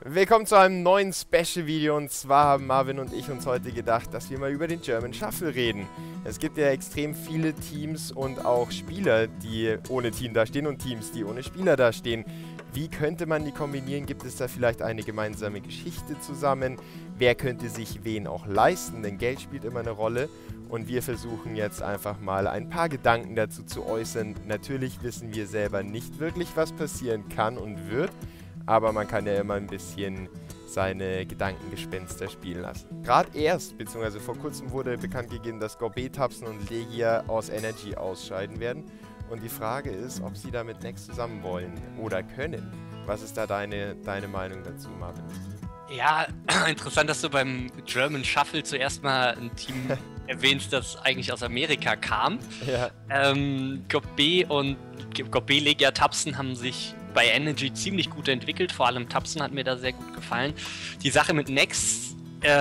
Willkommen zu einem neuen Special-Video, und zwar haben Marvin und ich uns heute gedacht, dass wir mal über den German Shuffle reden. Es gibt ja extrem viele Teams und auch Spieler, die ohne Team dastehen und Teams, die ohne Spieler dastehen. Wie könnte man die kombinieren? Gibt es da vielleicht eine gemeinsame Geschichte zusammen? Wer könnte sich wen auch leisten? Denn Geld spielt immer eine Rolle. Und wir versuchen jetzt einfach mal ein paar Gedanken dazu zu äußern. Natürlich wissen wir selber nicht wirklich, was passieren kann und wird. Aber man kann ja immer ein bisschen seine Gedankengespenster spielen lassen. Gerade erst, beziehungsweise vor kurzem wurde bekannt gegeben, dass Gorbet, Tabsen und Legia aus Energy ausscheiden werden. Und die Frage ist, ob sie da mit Next zusammen wollen oder können. Was ist da deine Meinung dazu, Marvin? Ja, interessant, dass du beim German Shuffle zuerst mal ein Team erwähnst, das eigentlich aus Amerika kam. Ja. Gorbet und Gorbet, Legia, Tabsen haben sich bei Energy ziemlich gut entwickelt. Vor allem Tabsen hat mir da sehr gut gefallen. Die Sache mit Next,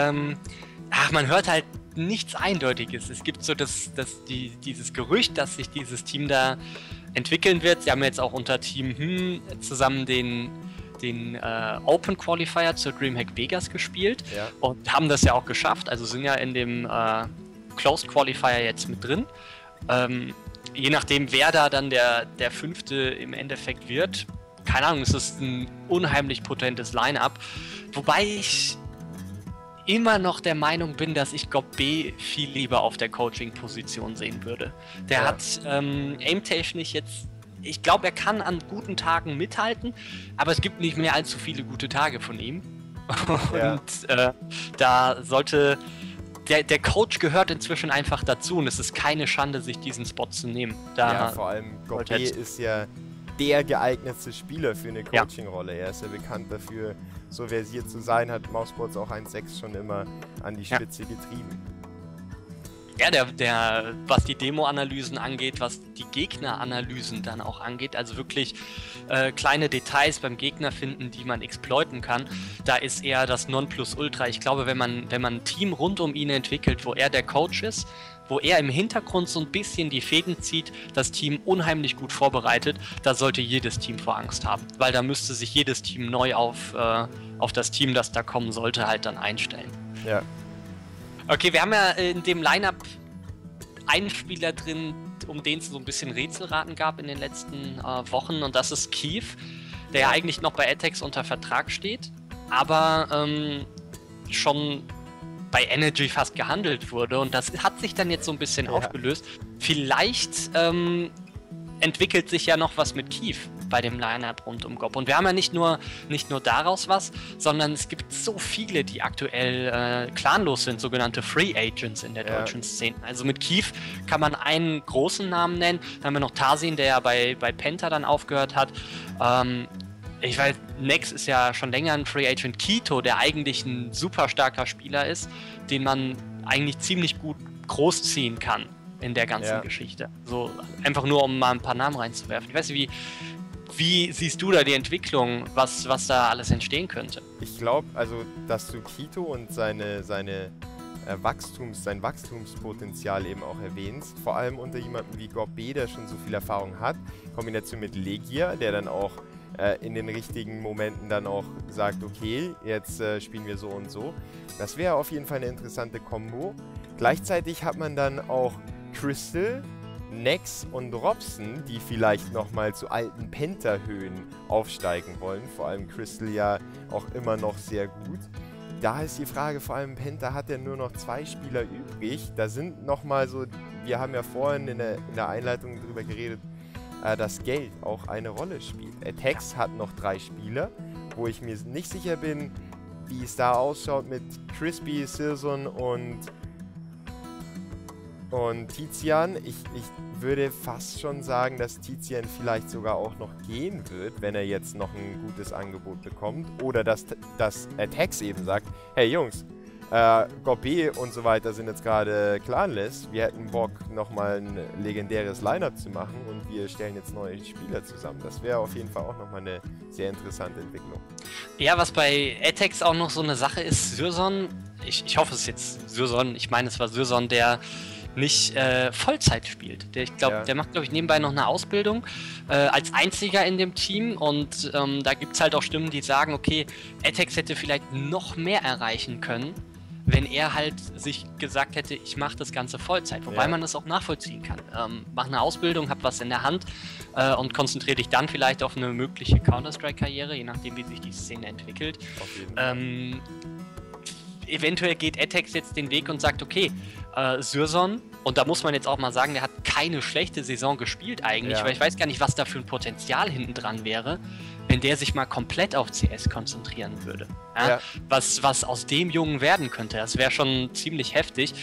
man hört halt nichts Eindeutiges. Es gibt so dieses Gerücht, dass sich dieses Team da entwickeln wird. Sie haben jetzt auch unter Team zusammen den Open Qualifier zur Dreamhack Vegas gespielt, ja, und haben das ja auch geschafft. Also sind ja in dem Closed Qualifier jetzt mit drin. Je nachdem, wer da dann der Fünfte im Endeffekt wird, keine Ahnung, es ist ein unheimlich potentes Line-Up. Wobei ich immer noch der Meinung bin, dass ich Gorbet viel lieber auf der Coaching-Position sehen würde. Der hat aim-technisch jetzt, ich glaube, er kann an guten Tagen mithalten, aber es gibt nicht mehr allzu viele gute Tage von ihm. Ja. Und da sollte... Der Coach gehört inzwischen einfach dazu, und es ist keine Schande, sich diesen Spot zu nehmen. Ja, vor allem Gorbet ist ja der geeignetste Spieler für eine Coaching-Rolle. Er ist ja bekannt dafür, so versiert zu sein, hat Mousesports auch 1.6 schon immer an die Spitze getrieben. Ja, was die Demo-Analysen angeht, was die Gegner-Analysen dann auch angeht, also wirklich kleine Details beim Gegner finden, die man exploiten kann, da ist er das Nonplusultra. Ich glaube, wenn man ein Team rund um ihn entwickelt, wo er der Coach ist, wo er im Hintergrund so ein bisschen die Fäden zieht, das Team unheimlich gut vorbereitet, da sollte jedes Team vor Angst haben, weil da müsste sich jedes Team neu auf das Team, das da kommen sollte, halt dann einstellen. Ja. Okay, wir haben ja in dem Lineup einen Spieler drin, um den es so ein bisschen Rätselraten gab in den letzten Wochen, und das ist Keith, der ja eigentlich noch bei Atex unter Vertrag steht, aber schon bei Energy fast gehandelt wurde, und das hat sich dann jetzt so ein bisschen aufgelöst. Vielleicht entwickelt sich ja noch was mit Keith bei dem Line-Up rund um Gob. Und wir haben ja nicht nur daraus was, sondern es gibt so viele, die aktuell clanlos sind, sogenannte Free Agents in der deutschen Szene. Also mit Keith kann man einen großen Namen nennen. Dann haben wir noch Tarsin, der ja bei Penta dann aufgehört hat. Ich weiß, Nex ist ja schon länger ein Free Agent. Kito, der eigentlich ein super starker Spieler ist, den man eigentlich ziemlich gut großziehen kann in der ganzen Geschichte. So einfach nur, um mal ein paar Namen reinzuwerfen. Ich weiß nicht, wie siehst du da die Entwicklung, was da alles entstehen könnte? Ich glaube, also, dass du Kito und sein Wachstumspotenzial eben auch erwähnst, vor allem unter jemandem wie Gorbet, der schon so viel Erfahrung hat, in Kombination mit Legia, der dann auch in den richtigen Momenten dann auch sagt, okay, jetzt spielen wir so und so. Das wäre auf jeden Fall eine interessante Kombo. Gleichzeitig hat man dann auch Crystal, Nex und Robson, die vielleicht nochmal zu alten Penta-Höhen aufsteigen wollen. Vor allem Crystal ja auch immer noch sehr gut. Da ist die Frage, vor allem Penta hat ja nur noch 2 Spieler übrig. Da sind nochmal so, wir haben ja vorhin in der Einleitung darüber geredet, dass Geld auch eine Rolle spielt. Atex hat noch 3 Spieler, wo ich mir nicht sicher bin, wie es da ausschaut mit Crispy, Silson und Tizian. Ich würde fast schon sagen, dass Tizian vielleicht sogar auch noch gehen wird, wenn er jetzt noch ein gutes Angebot bekommt. Oder dass Atex eben sagt, hey Jungs, Gorbet und so weiter sind jetzt gerade clanless. Wir hätten Bock, nochmal ein legendäres Line-Up zu machen, und wir stellen jetzt neue Spieler zusammen. Das wäre auf jeden Fall auch nochmal eine sehr interessante Entwicklung. Ja, was bei Atex auch noch so eine Sache ist, Syrson, ich hoffe es ist jetzt Syrson, ich meine es war Syrson, der nicht Vollzeit spielt. Ich glaube, der macht, glaube ich, nebenbei noch eine Ausbildung als einziger in dem Team und da gibt es halt auch Stimmen, die sagen, okay, Etex hätte vielleicht noch mehr erreichen können, wenn er halt sich gesagt hätte, ich mache das Ganze Vollzeit. Wobei man das auch nachvollziehen kann. Mach eine Ausbildung, hab was in der Hand und konzentriere dich dann vielleicht auf eine mögliche Counter-Strike-Karriere, je nachdem, wie sich die Szene entwickelt. Eventuell geht Etex jetzt den Weg und sagt, okay, Syrson, und da muss man jetzt auch mal sagen, der hat keine schlechte Saison gespielt eigentlich, weil ich weiß gar nicht, was da für ein Potenzial hinten dran wäre, wenn der sich mal komplett auf CS konzentrieren würde. Ja? Was aus dem Jungen werden könnte, das wäre schon ziemlich heftig.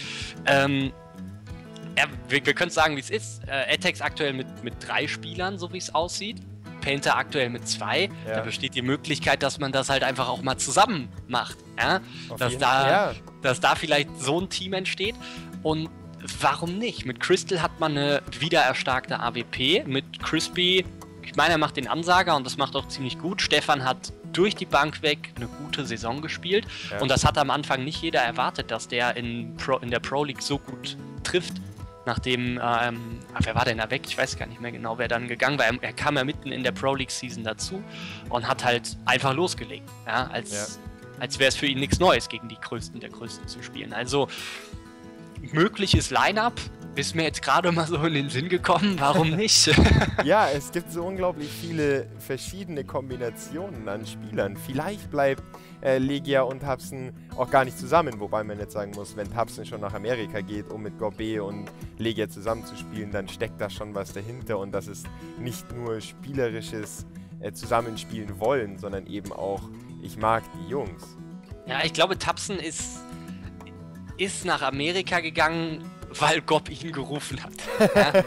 Wir können sagen, wie es ist. Etex aktuell mit 3 Spielern, so wie es aussieht. Painter aktuell mit 2. Da besteht die Möglichkeit, dass man das halt einfach auch mal zusammen macht. Ja? Dass da vielleicht so ein Team entsteht. Und warum nicht? Mit Crystal hat man eine wieder erstarkte AWP. Mit Crispy, ich meine, er macht den Ansager und das macht auch ziemlich gut. Stefan hat durch die Bank weg eine gute Saison gespielt. Und das hat am Anfang nicht jeder erwartet, dass der in der Pro League so gut trifft. Nachdem, wer war denn da weg? Ich weiß gar nicht mehr genau, wer dann gegangen war. Er kam ja mitten in der Pro League Season dazu und hat halt einfach losgelegt. Ja, als wäre es für ihn nichts Neues, gegen die Größten der Größten zu spielen. Also, mögliches Line-Up ist mir jetzt gerade mal so in den Sinn gekommen. Warum nicht? Ja, es gibt so unglaublich viele verschiedene Kombinationen an Spielern. Vielleicht bleibt Legia und Tabsen auch gar nicht zusammen, wobei man jetzt sagen muss, wenn Tabsen schon nach Amerika geht, um mit Gobe und Legia zusammenzuspielen, dann steckt da schon was dahinter und das ist nicht nur spielerisches Zusammenspielen wollen, sondern eben auch, ich mag die Jungs. Ja, ich glaube, Tabsen ist nach Amerika gegangen, weil Gob ihn gerufen hat. Ja?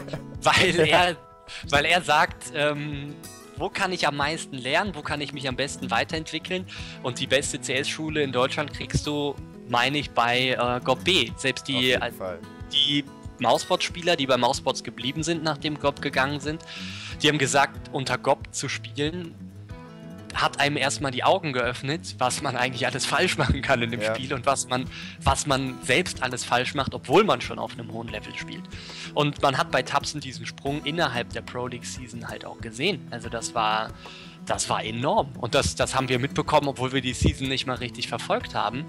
weil er sagt, wo kann ich am meisten lernen, wo kann ich mich am besten weiterentwickeln und die beste CS-Schule in Deutschland kriegst du, meine ich, bei Gob B. Selbst die Mousesports-Spieler, die bei Mousesports geblieben sind, nachdem Gob gegangen sind, die haben gesagt, unter Gob zu spielen, hat einem erstmal die Augen geöffnet, was man eigentlich alles falsch machen kann in dem Spiel und was man selbst alles falsch macht, obwohl man schon auf einem hohen Level spielt. Und man hat bei Tabsen diesen Sprung innerhalb der Pro League Season halt auch gesehen. Also das war enorm. Und das haben wir mitbekommen, obwohl wir die Season nicht mal richtig verfolgt haben.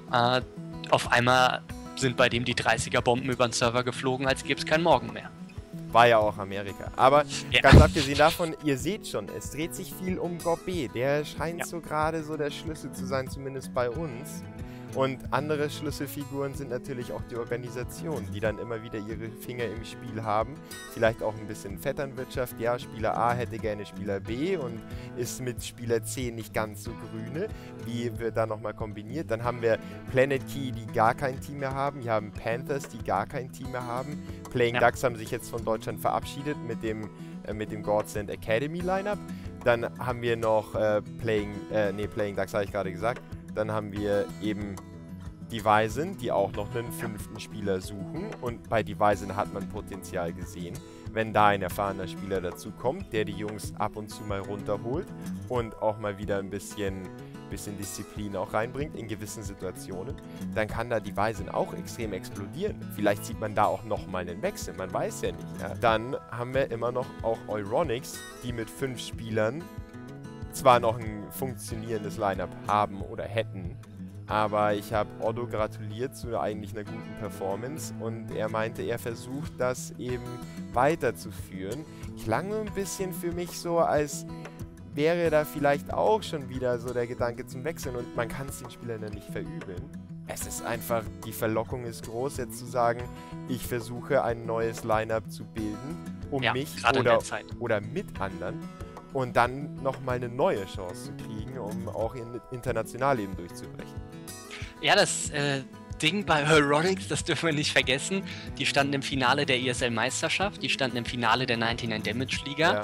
Auf einmal sind bei dem die 30er Bomben über den Server geflogen, als gäbe es keinen Morgen mehr. War ja auch Amerika. Aber ganz abgesehen davon, ihr seht schon, es dreht sich viel um Gobe. Der scheint so gerade so der Schlüssel zu sein, zumindest bei uns. Und andere Schlüsselfiguren sind natürlich auch die Organisation, die dann immer wieder ihre Finger im Spiel haben. Vielleicht auch ein bisschen Vetternwirtschaft. Ja, Spieler A hätte gerne Spieler B und ist mit Spieler C nicht ganz so grüne. Wie wird da nochmal kombiniert? Dann haben wir Planet Key, die gar kein Team mehr haben. Wir haben Panthers, die gar kein Team mehr haben. Playing Ducks haben sich jetzt von Deutschland verabschiedet mit dem Godsend Academy Lineup. Dann haben wir noch Playing Ducks habe ich gerade gesagt. Dann haben wir eben die Weißen, die auch noch einen 5. Spieler suchen. Und bei die Weißen hat man Potenzial gesehen. Wenn da ein erfahrener Spieler dazu kommt, der die Jungs ab und zu mal runterholt und auch mal wieder ein bisschen Disziplin auch reinbringt in gewissen Situationen, dann kann da die Weißen auch extrem explodieren. Vielleicht sieht man da auch nochmal einen Wechsel, man weiß ja nicht. Ja? Dann haben wir immer noch auch Euronics, die mit 5 Spielern zwar noch ein funktionierendes Lineup haben oder hätten, aber ich habe Otto gratuliert zu eigentlich einer guten Performance und er meinte, er versucht das eben weiterzuführen. Klang ein bisschen für mich so, als wäre da vielleicht auch schon wieder so der Gedanke zum Wechseln und man kann es den Spielern dann nicht verübeln. Es ist einfach, die Verlockung ist groß, jetzt zu sagen, ich versuche ein neues Lineup zu bilden, um mich oder mit anderen. Und dann nochmal eine neue Chance zu kriegen, um auch international eben durchzubrechen. Ja, das Ding bei Euronics, das dürfen wir nicht vergessen. Die standen im Finale der ESL-Meisterschaft, die standen im Finale der 99 Damage Liga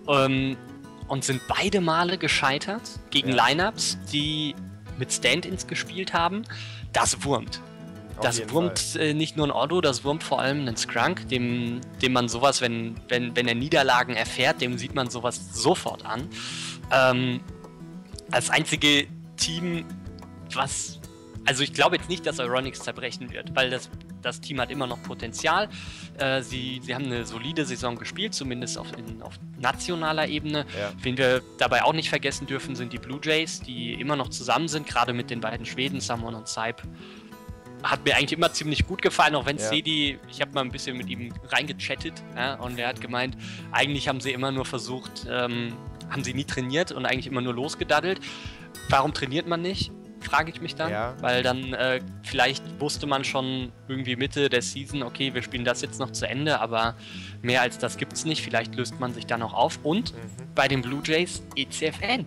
und sind beide Male gescheitert gegen Lineups, die mit Stand-ins gespielt haben. Das wurmt. Das wurmt nicht nur ein Otto, das wurmt vor allem einen Skrunk, dem man sowas, wenn er Niederlagen erfährt, dem sieht man sowas sofort an. Als einzige Team, was Also ich glaube jetzt nicht, dass Euronics zerbrechen wird, weil das Team hat immer noch Potenzial. Sie haben eine solide Saison gespielt, zumindest auf nationaler Ebene. Ja. Wen wir dabei auch nicht vergessen dürfen, sind die Blue Jays, die immer noch zusammen sind, gerade mit den beiden Schweden, Samon und Saip. Hat mir eigentlich immer ziemlich gut gefallen, auch wenn Sedi, ich habe mal ein bisschen mit ihm reingechattet, ja, und er hat gemeint, eigentlich haben sie immer nur versucht, haben sie nie trainiert und eigentlich immer nur losgedaddelt. Warum trainiert man nicht? Frage ich mich dann, weil dann vielleicht wusste man schon irgendwie Mitte der Season, okay, wir spielen das jetzt noch zu Ende, aber mehr als das gibt's nicht, vielleicht löst man sich dann auch auf. Und bei den Blue Jays ECFN,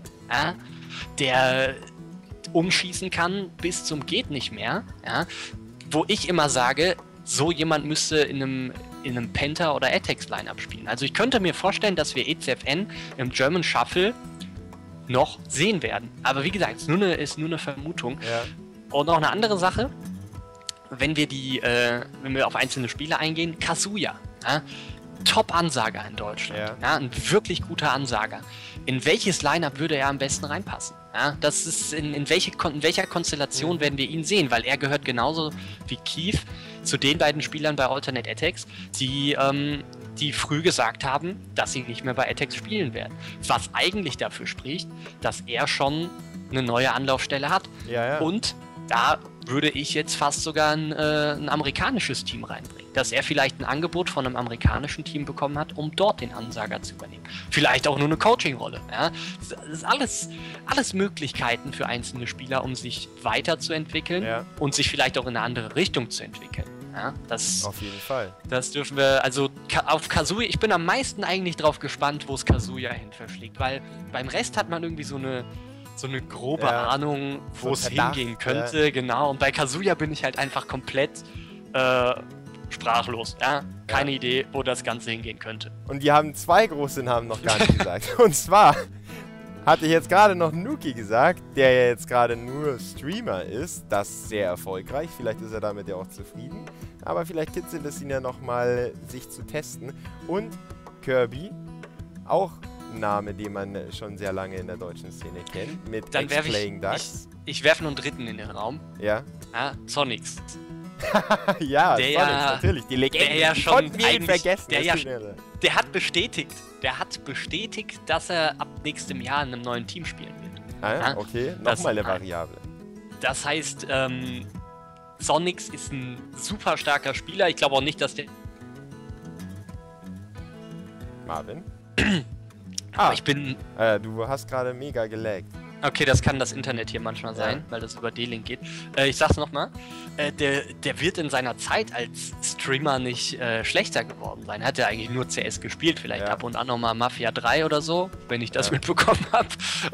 der umschießen kann bis zum geht nicht mehr, wo ich immer sage, so jemand müsste in einem Penta oder Atex Lineup spielen. Also ich könnte mir vorstellen, dass wir ECFN im German Shuffle noch sehen werden. Aber wie gesagt, ist nur eine Vermutung. Ja. Und noch eine andere Sache, wenn wir auf einzelne Spiele eingehen, Kazuya, Top-Ansager in Deutschland, ein wirklich guter Ansager. In welches Lineup würde er am besten reinpassen? Ja, das ist in welcher Konstellation werden wir ihn sehen, weil er gehört genauso wie Keith zu den beiden Spielern bei Alternate Attacks, die früh gesagt haben, dass sie nicht mehr bei Attacks spielen werden. Was eigentlich dafür spricht, dass er schon eine neue Anlaufstelle hat. Ja. Und da würde ich jetzt fast sogar ein amerikanisches Team reinbringen. Dass er vielleicht ein Angebot von einem amerikanischen Team bekommen hat, um dort den Ansager zu übernehmen. Vielleicht auch nur eine Coaching-Rolle. Ja? Das ist alles Möglichkeiten für einzelne Spieler, um sich weiterzuentwickeln und sich vielleicht auch in eine andere Richtung zu entwickeln. Ja, auf jeden Fall. Das dürfen wir, also auf Kazuya, ich bin am meisten eigentlich drauf gespannt, wo es Kazuya hin verschlägt, weil beim Rest hat man irgendwie so eine grobe Ahnung, wo es hingehen könnte, genau. Und bei Kazuya bin ich halt einfach komplett sprachlos, keine Idee, wo das Ganze hingehen könnte. Und wir haben zwei große Namen noch gar nicht gesagt. Und zwar hatte ich jetzt gerade noch Nuki gesagt, der ja jetzt gerade nur Streamer ist. Das ist sehr erfolgreich. Vielleicht ist er damit ja auch zufrieden. Aber vielleicht kitzelt es ihn ja nochmal, sich zu testen. Und Kirby, auch ein Name, den man schon sehr lange in der deutschen Szene kennt, mit X-Playing Ducks. Ich werfe nur einen dritten in den Raum. Ja. Sonics. Ja, Sonics, natürlich. Die Legende, der die konnten wir ihn vergessen. Der hat bestätigt, dass er ab nächstem Jahr in einem neuen Team spielen wird. Okay. Nochmal eine Variable. Das heißt, Sonics ist ein super starker Spieler. Ich glaube auch nicht, dass der... Marvin? Ich bin... du hast gerade mega gelaggt. Okay, das kann das Internet hier manchmal sein, weil das über D-Link geht. Ich sag's nochmal, der wird in seiner Zeit als Streamer nicht schlechter geworden sein. Er hat ja eigentlich nur CS gespielt, vielleicht ab und an nochmal Mafia 3 oder so, wenn ich das mitbekommen habe.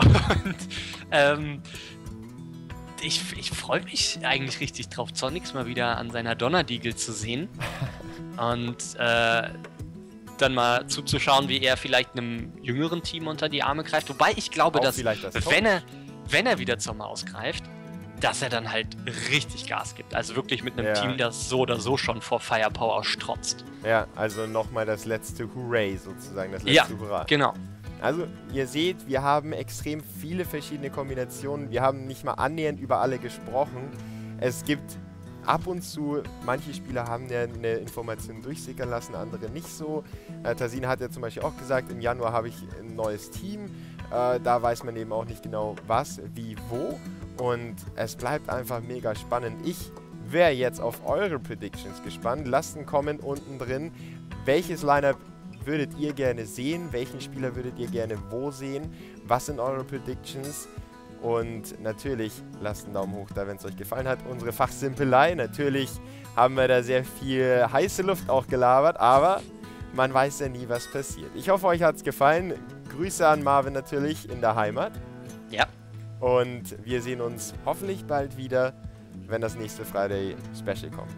Und ich freue mich eigentlich richtig drauf, Sonics mal wieder an seiner Donnerdiegel zu sehen. Und dann mal zuzuschauen, wie er vielleicht einem jüngeren Team unter die Arme greift. Wobei ich glaube, dass wenn er wieder zur Maus greift, dass er dann halt richtig Gas gibt. Also wirklich mit einem Team, das so oder so schon vor Firepower strotzt. Ja, also nochmal das letzte Hooray sozusagen, das letzte Hurra. Genau. Also ihr seht, wir haben extrem viele verschiedene Kombinationen. Wir haben nicht mal annähernd über alle gesprochen. Es gibt ab und zu, manche Spieler haben ja eine Information durchsickern lassen, andere nicht so. Tasin hat ja zum Beispiel auch gesagt, im Januar habe ich ein neues Team. Da weiß man eben auch nicht genau was, wie, wo. Und es bleibt einfach mega spannend. Ich wäre jetzt auf eure Predictions gespannt. Lasst einen Comment unten drin. Welches Lineup würdet ihr gerne sehen? Welchen Spieler würdet ihr gerne wo sehen? Was sind eure Predictions? Und natürlich lasst einen Daumen hoch da, wenn es euch gefallen hat. Unsere Fachsimpelei, natürlich haben wir da sehr viel heiße Luft auch gelabert, aber man weiß ja nie, was passiert. Ich hoffe, euch hat es gefallen. Grüße an Marvin natürlich in der Heimat. Ja. Und wir sehen uns hoffentlich bald wieder, wenn das nächste Friday Special kommt.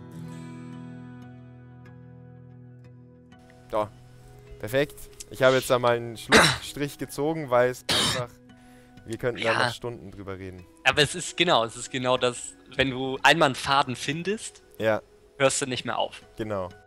So, perfekt. Ich habe jetzt da mal einen Schlussstrich gezogen, weil es einfach... Wir könnten da noch Stunden drüber reden. Aber es ist genau das, wenn du einmal einen Faden findest, hörst du nicht mehr auf. Genau.